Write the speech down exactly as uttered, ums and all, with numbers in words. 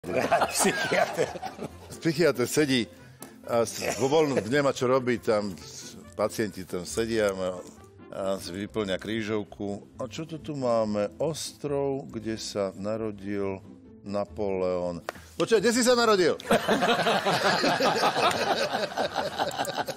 Psychiatr. Psychiatr sedí a vo voľnom nemá čo robiť, tam pacienti tam sedia a si vyplňa krížovku. A čo to tu máme? Ostrov, kde sa narodil Napoleon. Počkaj, kde si sa narodil?